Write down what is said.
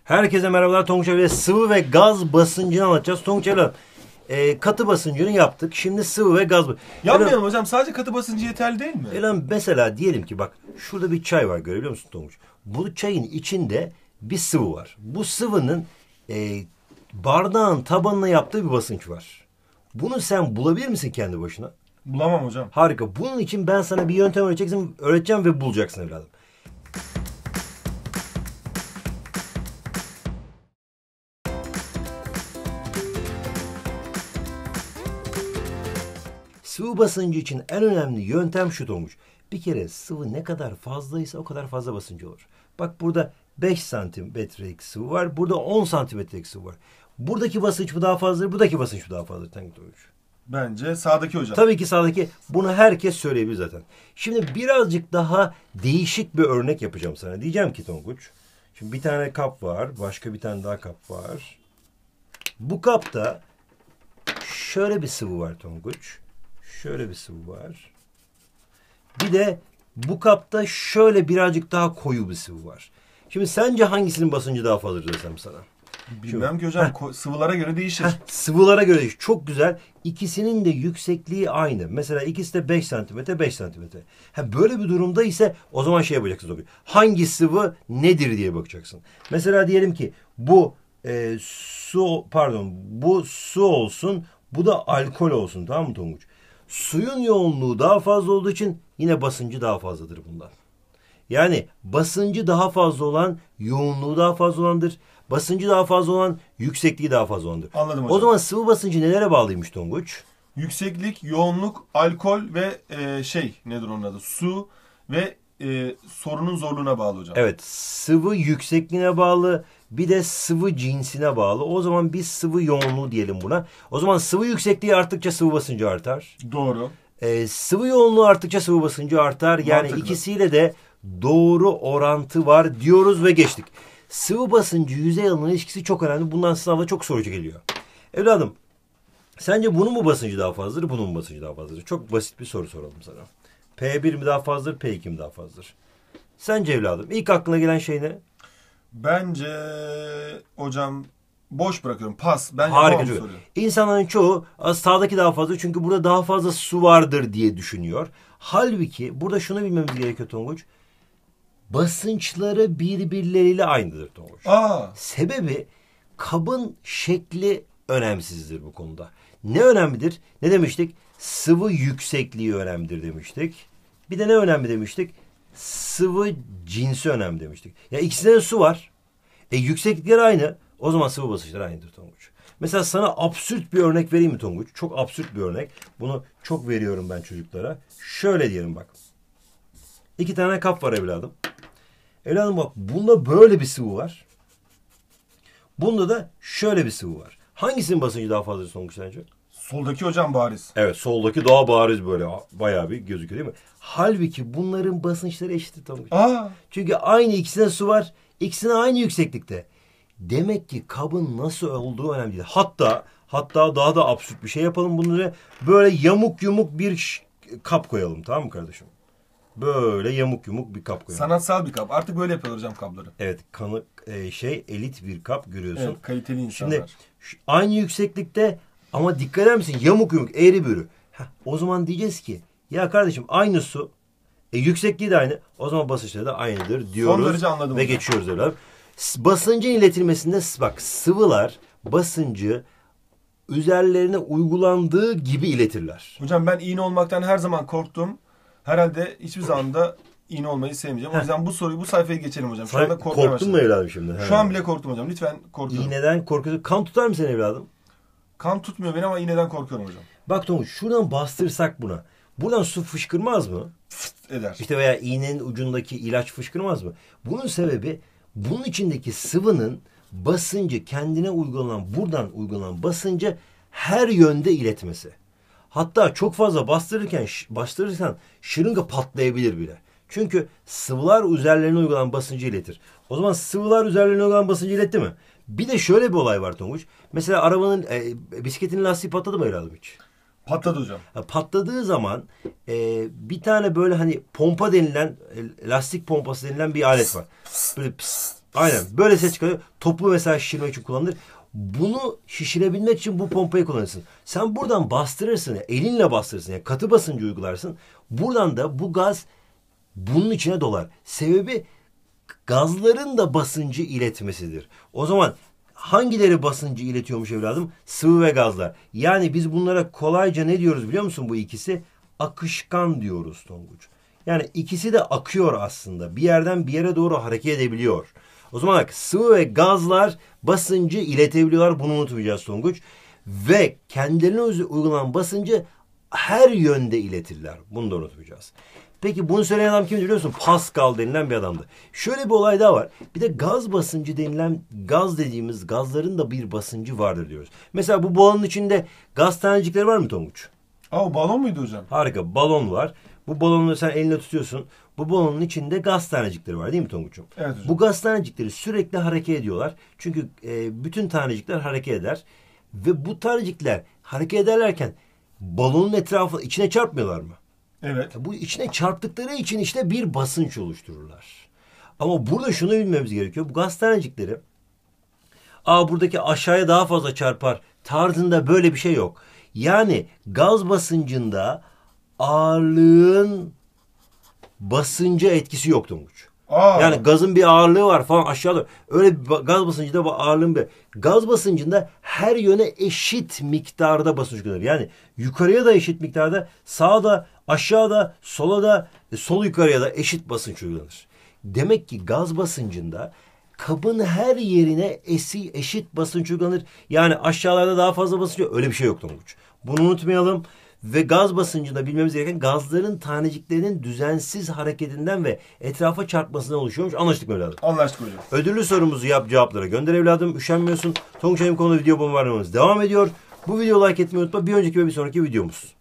Herkese merhabalar. Tonguç Evli'de sıvı ve gaz basıncını anlatacağız. Tonguç Evli, katı basıncını yaptık. Şimdi sıvı ve gaz. Yapmayalım hocam. Sadece katı basıncı yeterli değil mi? Mesela diyelim ki bak şurada bir çay var, görebiliyor musun Tonguç? Bu çayın içinde bir sıvı var. Bu sıvının bardağın tabanına yaptığı bir basınç var. Bunu sen bulabilir misin kendi başına? Bulamam hocam. Harika. Bunun için ben sana bir yöntem öğreteceğim ve bulacaksın evladım. Sıvı basıncı için en önemli yöntem şu Tonguç. Bir kere sıvı ne kadar fazlaysa o kadar fazla basıncı olur. Bak burada 5 santimetrelik sıvı var. Burada 10 santimetrelik sıvı var. Buradaki basınç mı daha fazladır? Buradaki basınç mı daha fazladır Tonguç? Bence sağdaki hocam. Tabii ki sağdaki. Bunu herkes söyleyebilir zaten. Şimdi birazcık daha değişik bir örnek yapacağım sana. Diyeceğim ki Tonguç. Şimdi bir tane kap var. Başka bir tane daha kap var. Bu kapta şöyle bir sıvı var Tonguç. Şöyle bir sıvı var. Bir de bu kapta şöyle birazcık daha koyu bir sıvı var. Şimdi sence hangisinin basıncı daha fazladır desem sana? Bilmem ki hocam. Sıvılara göre değişir. Sıvılara göre değişir. Çok güzel. İkisinin de yüksekliği aynı. Mesela ikisi de 5 santimetre, 5 santimetre. Böyle bir durumda ise o zaman şey yapacaksın. Hangi sıvı nedir diye bakacaksın. Mesela diyelim ki bu bu su olsun, bu da alkol olsun, tamam mı Tonguç? Suyun yoğunluğu daha fazla olduğu için yine basıncı daha fazladır bundan. Yani basıncı daha fazla olan yoğunluğu daha fazla olandır. Basıncı daha fazla olan yüksekliği daha fazla olandır. Anladım hocam. O zaman sıvı basıncı nelere bağlıymış Tonguç? Yükseklik, yoğunluk, alkol ve nedir onun adı? Su ve sorunun zorluğuna bağlı hocam. Evet, sıvı yüksekliğine bağlı, bir de sıvı cinsine bağlı. O zaman biz sıvı yoğunluğu diyelim buna. O zaman sıvı yüksekliği arttıkça sıvı basıncı artar. Doğru. Sıvı yoğunluğu arttıkça sıvı basıncı artar. Yani Mantıklı. ikisiyle de doğru orantı var diyoruz ve geçtik. Sıvı basıncı yüzey alanı ilişkisi çok önemli. Bundan sınavda çok sorucu geliyor. Evladım, sence bunun mu basıncı daha fazladır, bunun mu basıncı daha fazladır? Çok basit bir soru soralım sana. P1 mi daha fazladır, P2 mi daha fazladır? Sence evladım, ilk aklına gelen şey ne? Bence hocam boş bırakıyorum. Pas. Ben Harika yapamam çocuk. soruyu. İnsanların çoğu sağdaki daha fazla çünkü burada daha fazla su vardır diye düşünüyor. Halbuki burada şunu bilmemiz gerekiyor Tonguç. Basınçları birbirleriyle aynıdır Tonguç. Sebebi kabın şekli önemsizdir bu konuda. Ne önemlidir? Ne demiştik? Sıvı yüksekliği önemlidir demiştik. Bir de ne önemli demiştik? Sıvı cinsi önemli demiştik. Ya ikisinde de su var. Yükseklikleri aynı. O zaman sıvı basınçları aynıdır Tonguç. Mesela sana absürt bir örnek vereyim mi Tonguç? Çok absürt bir örnek. Bunu çok veriyorum ben çocuklara. Şöyle diyelim bak. 2 tane kap var evladım. Evladım bak, bunda böyle bir sıvı var. Bunda da şöyle bir sıvı var. Hangisinin basıncı daha fazla Tonguç sence? Soldaki hocam bariz. Evet, soldaki daha bariz, böyle bayağı bir gözüküyor değil mi? Halbuki bunların basınçları eşit Tonguç. Çünkü aynı ikisine su var. İkisine aynı yükseklikte. Demek ki kabın nasıl olduğu önemli değil. Hatta daha da absürt bir şey yapalım bunları. Böyle yamuk yumuk bir kap koyalım, tamam mı kardeşim? Böyle yamuk yumuk bir kap koyalım. Sanatsal bir kap. Artık böyle yapıyorlar hocam kapları. Evet, elit bir kap görüyorsun. Evet, kaliteli insanlar. Şimdi aynı yükseklikte ama dikkat eder misin? Yamuk yumuk, eğri büğrü. O zaman diyeceğiz ki ya kardeşim aynı su, yüksekliği de aynı. O zaman basınçları da aynıdır diyoruz. Son derece anladım ve hocam. Geçiyoruz evladım. Basıncın iletilmesinde bak, sıvılar basıncı üzerlerine uygulandığı gibi iletirler. Hocam ben iğne olmaktan her zaman korktum. Herhalde hiçbir zaman da iğne olmayı sevmeyeceğim. O yüzden bu sayfayı geçelim hocam. Şu anda korktun mu evladım şimdi? Şu an bile korktum hocam. Lütfen korkuyorum. İğneden korkuyorsun. Kan tutar mı seni evladım? Kan tutmuyor beni ama iğneden korkuyorum hocam. Bak Tonguç, şuradan bastırsak buna. Buradan su fışkırmaz mı? Eder. İşte veya iğnenin ucundaki ilaç fışkırmaz mı? Bunun sebebi bunun içindeki sıvının basıncı, kendine buradan uygulanan basıncı her yönde iletmesi. Hatta çok fazla bastırırsan şırınga patlayabilir bile. Çünkü sıvılar üzerlerine uygulanan basıncı iletir. O zaman sıvılar üzerlerine uygulanan basıncı iletti mi? Bir de şöyle bir olay var Tonguç. Mesela arabanın, bisikletin lastiği patladı mı evladım hiç? Patladı hocam. Patladığı zaman bir tane böyle hani pompa denilen, lastik pompası denilen bir alet var. Böyle Aynen. Böyle ses çıkarıyor. Topu mesela şişirmek için kullanılır. Bunu şişirebilmek için bu pompayı kullanırsın. Sen buradan bastırırsın. Elinle bastırırsın. Yani katı basıncı uygularsın. Buradan da bu gaz bunun içine dolar. Sebebi gazların da basıncı iletmesidir. O zaman hangileri basıncı iletiyormuş evladım? Sıvı ve gazlar. Yani biz bunlara kolayca ne diyoruz biliyor musun bu ikisi? Akışkan diyoruz Tonguç. Yani ikisi de akıyor aslında. Bir yerden bir yere doğru hareket edebiliyor. O zaman bak, sıvı ve gazlar basıncı iletebiliyorlar. Bunu unutmayacağız Tonguç. Ve kendilerine uygulanan basıncı her yönde iletirler. Bunu da unutmayacağız. Peki bunu söyleyen adam kimdi biliyor musun? Pascal denilen bir adamdı. Şöyle bir olay daha var. Bir de gaz basıncı denilen, gaz dediğimiz gazların da bir basıncı vardır diyoruz. Mesela bu balonun içinde gaz tanecikleri var mı Tonguç? O balon muydu hocam? Harika, balon var. Bu balonu sen eline tutuyorsun. Bu balonun içinde gaz tanecikleri var değil mi Tonguç'um? Evet hocam. Bu gaz tanecikleri sürekli hareket ediyorlar. Çünkü bütün tanecikler hareket eder. Ve bu tanecikler hareket ederlerken balonun etrafı içine çarpmıyorlar mı? Evet. Bu içine çarptıkları için işte bir basınç oluştururlar. Ama burada şunu bilmemiz gerekiyor. Bu gaz tanecikleri buradaki aşağıya daha fazla çarpar tarzında böyle bir şey yok. Yani gaz basıncında ağırlığın basınca etkisi yok Tonguç. Yani gazın bir ağırlığı var falan aşağıda. Öyle bir gaz basıncında bu ağırlığın bir. Gaz basıncında her yöne eşit miktarda basınç uygulanır. Yani yukarıya da eşit miktarda, sağda, aşağıda, sola da, sol yukarıya da eşit basınç uygulanır. Demek ki gaz basıncında kabın her yerine eşit basınç uygulanır. Yani aşağılarda daha fazla basınç yok. Öyle bir şey yok Tonguç. Bunu unutmayalım. Ve gaz basıncında bilmemiz gereken gazların taneciklerinin düzensiz hareketinden ve etrafa çarpmasından oluşuyormuş. Anlaştık mı evladım? Anlaştık hocam. Ödüllü sorumuzu yap, cevaplara gönder evladım. Üşenmiyorsun. Tonguç Hanım konuda video bombardımanımız devam ediyor. Bu videoyu like etmeyi unutma. Bir önceki ve bir sonraki videomuz.